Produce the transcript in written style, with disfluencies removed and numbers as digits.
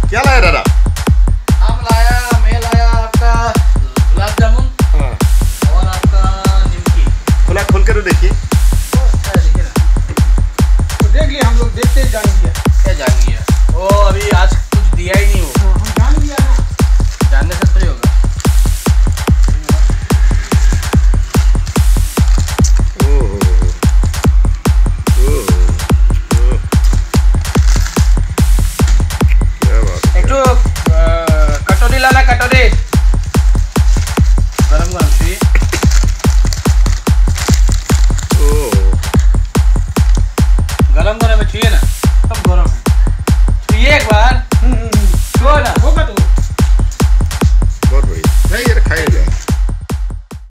क्या लाया दादा? मैं लाया आपका गुलाब जामुन और आपका निमकी। खोल कर देखिए। देखिए ना, तो देख लिया हम लोग, देखते ही जान लिया। क्या जान गया वो, अभी आज कुछ दिया ही नहीं वो।